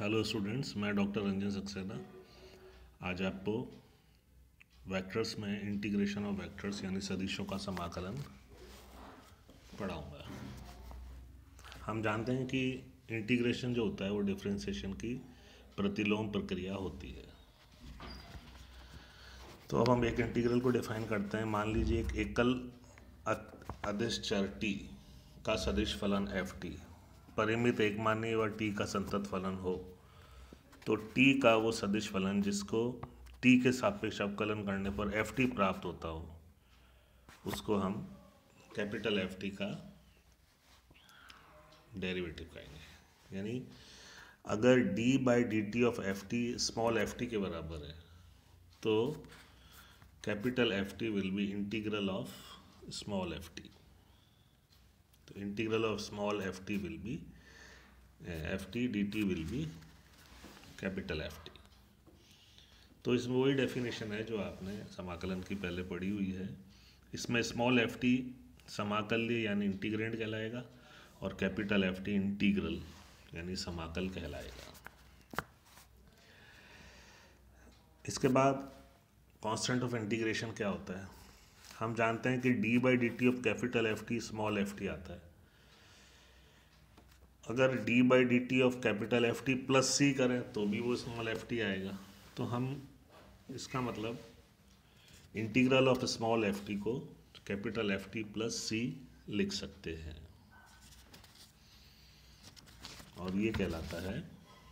Hello students, मैं doctor Ranjan Saxena आज आपको वेक्टर्स में इंटीग्रेशन ऑफ वेक्टर्स यानी सदिशों का समाकलन पढ़ाऊंगा। हम जानते हैं कि इंटीग्रेशन जो होता है वो डिफरेंशिएशन की प्रतिलोम प्रक्रिया होती है। तो अब हम एक इंटीग्रल को डिफाइन करते हैं। मान लीजिए एक एकल अदिश चर t का सदिश फलन एफ टी परिमित एक मानी व t का संतत फलन हो, तो t का वो सदिश फलन जिसको t के सापेक्ष अवकलन करने पर एफ टी प्राप्त होता हो, उसको हम कैपिटल एफ टी का डेरिवेटिव कहेंगे। यानी अगर d by D T of F T small F T के बराबर है, तो capital F T will be integral of small F T. तो integral of small F T will be F T D T will be capital F T. तो इसमें वही definition है जो आपने समाकलन की पहले पढ़ी हुई है। इसमें स्मॉल एफ टी समाकल्य यानी इंटीग्रेंड कहलाएगा और कैपिटल एफ टी इंटीग्रल यानी समाकल कहलाएगा। इसके बाद कांस्टेंट ऑफ इंटीग्रेशन क्या होता है? हम जानते हैं कि D by D T of capital F T small F T आता है। अगर D by D T of capital F T plus C करें तो भी वो स्मॉल एफ टी आएगा। तो हम इसका मतलब integral of small F T को capital F T plus C लिख सकते हैं, और ये कहलाता है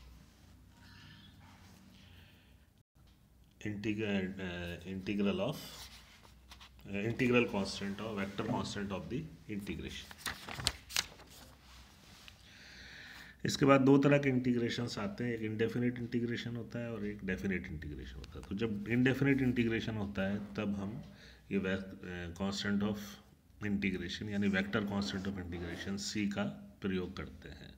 इंटीग्रल कांस्टेंट और vector constant of the integration. इसके बाद दो तरह के इंटीग्रेशंस आते हैं, एक इंडेफिनिट इंटीग्रेशन होता है और एक डेफिनिट इंटीग्रेशन होता है। तो जब इंडेफिनिट इंटीग्रेशन होता है तब हम ये कांस्टेंट ऑफ इंटीग्रेशन यानी vector constant of integration C का प्रयोग करते हैं।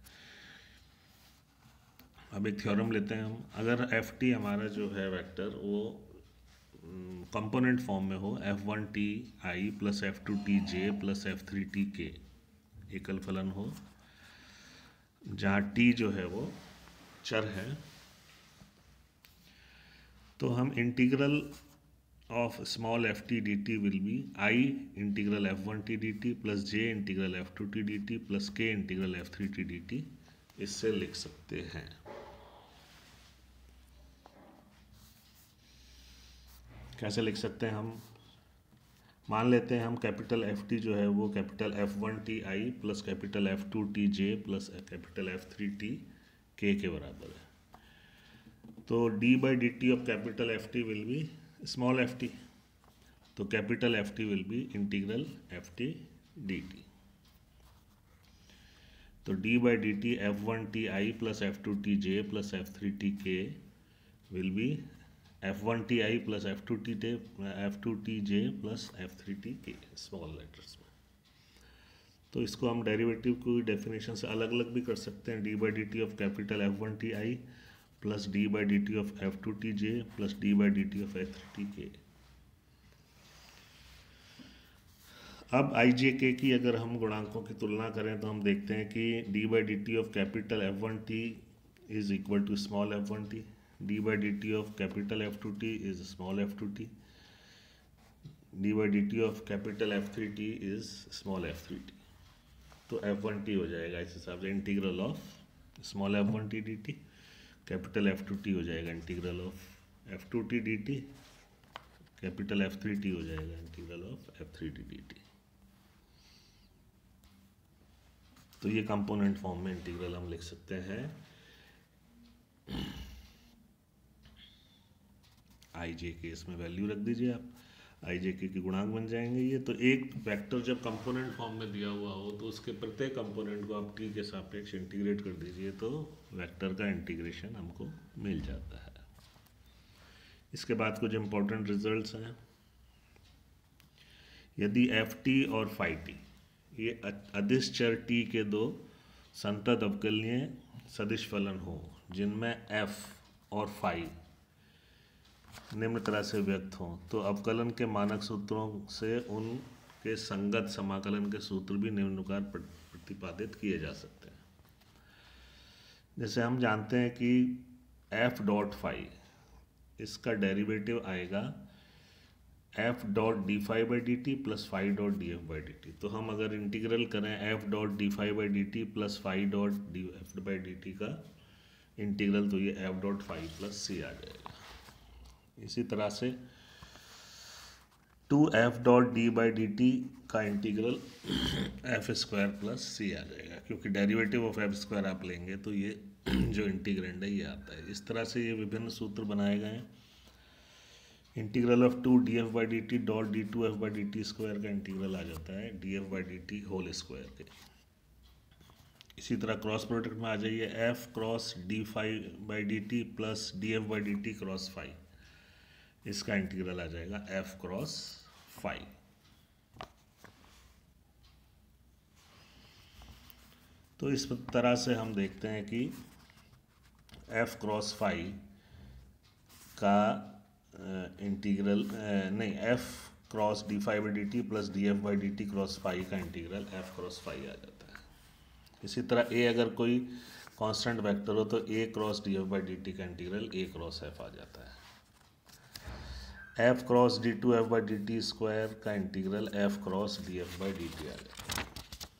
अब एक थ्योरम लेते हैं हम। अगर एफ टी हमारा जो है वेक्टर वो कंपोनेंट फॉर्म में हो, F one T I plus F two T J plus F three T के एकल फलन हो, जहाँ t जो है वो चर है, तो हम integral of small F T D T will be I integral F one T D T plus J integral F two T D T plus K integral F three T D T इससे लिख सकते हैं। कैसे लिख सकते हैं हम? मान लेते हैं हम कैपिटल एफ टी जो है वो capital F one T I plus capital F two T J plus capital F three T के बराबर है। तो D by D T of capital F T will be small F T, तो capital F T will be integral F T D T. तो D by D T F one T I plus F two T J plus F three T K will be F one T I plus F two T J plus F three T K small letters में। तो इसको हम derivative को definition से अलग अलग भी कर सकते हैं। D by D T of capital F one T I plus D by D T of F two T J plus D by D T of F three T K. अब आई जे के की अगर हम गुणांकों की तुलना करें तो हम देखते हैं कि D by D T of capital F one T is equal to small F one T, d by dt of capital F2t is small f2t, d by dt of capital F3t is small f3t। तो f1t हो जाएगा इस हिसाब से integral of small f1t dt, capital f2t हो जाएगा integral of f2t dt, capital f3t हो जाएगा इंटीग्रल ऑफ f3t dt। तो ये कंपोनेंट फॉर्म में इंटीग्रल हम लिख सकते हैं। आई जे के इसमें वैल्यू रख दीजिए आप, आई जे के गुणांक बन जाएंगे ये। तो एक वेक्टर जब कंपोनेंट फॉर्म में दिया हुआ हो तो उसके प्रत्येक कंपोनेंट को आप टी के सापेक्ष इंटीग्रेट कर दीजिए तो वेक्टर का इंटीग्रेशन हमको मिल जाता है। इसके बाद कुछ इंपॉर्टेंट रिजल्ट्स हैं। यदि एफ टी और फाई टी ये अदिश चर टी के दो संतत अवकलनीय सदिश फलन हो जिनमें एफ और फाई निम्न तरह से व्यक्त हों, तो अवकलन के मानक सूत्रों से उनके संगत समाकलन के सूत्र भी निम्नानुसार प्रतिपादित किए जा सकते हैं। जैसे हम जानते हैं कि एफ डॉट फाई, इसका डेरिवेटिव आएगा F dot D phi by D T plus phi dot D F by D T. तो हम अगर इंटीग्रल करें F dot D phi by D T plus phi dot D F by D T का integral, तो ये F dot phi plus C आ जाएगा। इसी तरह से 2f dot D by D T का integral F square plus C आ जाएगा, क्योंकि डेरिवेटिव ऑफ एफ स्क्वायर आप लेंगे तो ये जो इंटीग्रेंड है ये आता है। इस तरह से ये विभिन्न सूत्र बनाए गए हैं। Integral of 2 D F by D T dot D two F by D T square का इंटीग्रल आ जाता है D F by D T whole square के। इसी तरह क्रॉस प्रोडक्ट में आ जाइए F cross D phi by D T plus D F by D T cross phi, इसका इंटीग्रल आ जाएगा एफ क्रॉस फाई। तो इस तरह से हम देखते हैं कि एफ क्रॉस फाई का इंटीग्रल नहीं, F cross D phi by D T plus D F by D T cross phi का इंटीग्रल एफ क्रॉस फाई आ जाता है। इसी तरह ए अगर कोई कांस्टेंट वेक्टर हो तो A cross D F by D T का इंटीग्रल ए क्रॉस एफ आ जाता है। F cross D two F by D T square का integral F cross D F by D T आ जाता है।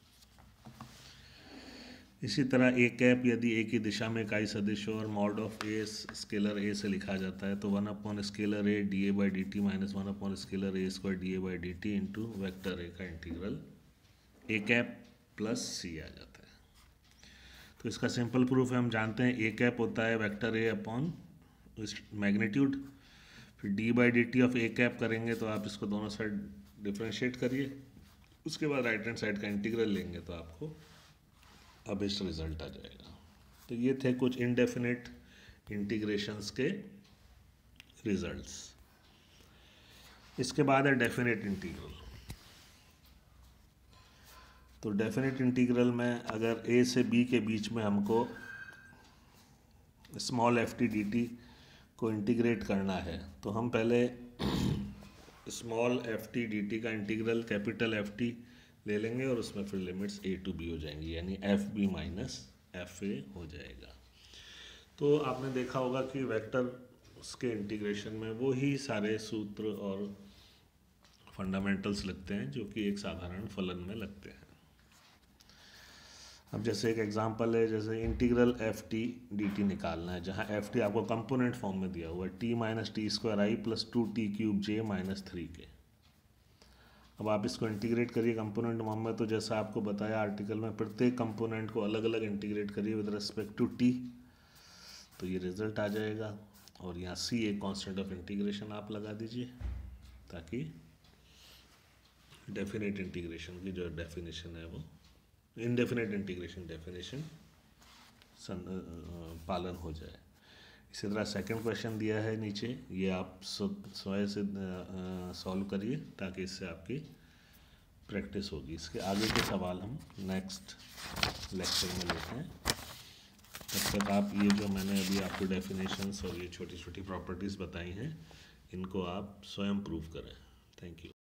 इसी तरह ए कैप यदि ए की दिशा में इकाई सदिश हो और mod of A scalar A से लिखा जाता है तो 1 scalar A D A by D T minus 1 scalar A square D A by D T into vector A का integral A cap plus C आ जाता है। तो इसका सिंपल प्रूफ है, हम जानते हैं ए कैप होता है वेक्टर ए अपॉन मैग्नीट्यूड, फिर D by D T of A cap करेंगे तो आप इसको दोनों साइड डिफ्रेंशिएट करिए, उसके बाद राइट हैंड साइड का इंटीग्रल लेंगे तो आपको अब इस रिजल्ट आ जाएगा। तो ये थे कुछ इनडेफिनेट इंटीग्रेशंस के रिजल्ट्स। इसके बाद है डेफिनेट इंटीग्रल। तो डेफिनेट इंटीग्रल में अगर ए से बी के बीच में हमको small F T D T को इंटीग्रेट करना है तो हम पहले small F T D T का इंटीग्रल कैपिटल एफ टी ले लेंगे और उसमें फिर लिमिट्स ए टू बी हो जाएंगी, यानी F B minus F A हो जाएगा। तो आपने देखा होगा कि वेक्टर के इंटीग्रेशन में वो ही सारे सूत्र और फंडामेंटल्स लगते हैं जो कि एक साधारण फलन में लगते हैं। अब जैसे एक एग्जांपल है, जैसे integral F T D T निकालना है, जहाँ एफ टी आपको कंपोनेंट फॉर्म में दिया हुआ है T minus T square I plus 2t cube J minus 3k। अब आप इसको इंटीग्रेट करिए कंपोनेंट फॉर्म में, तो जैसा आपको बताया आर्टिकल में प्रत्येक कंपोनेंट को अलग अलग इंटीग्रेट करिए विद रिस्पेक्ट टू टी, तो ये रिजल्ट आ जाएगा। और यहाँ सी एक कांस्टेंट ऑफ इंटीग्रेशन आप लगा दीजिए ताकि डेफिनेट इंटीग्रेशन की जो डेफिनेशन है वो इनडेफिनेट इंटीग्रेशन डेफिनेशन पालन हो जाए। इसी तरह सेकंड क्वेश्चन दिया है नीचे, ये आप स्वयं से सॉल्व करिए ताकि इससे आपकी प्रैक्टिस होगी। इसके आगे के सवाल हम नेक्स्ट लेक्चर में लेते हैं। तब तक आप ये जो मैंने अभी आपको डेफिनेशंस और ये छोटी छोटी प्रॉपर्टीज़ बताई हैं इनको आप स्वयं प्रूव करें। Thank you.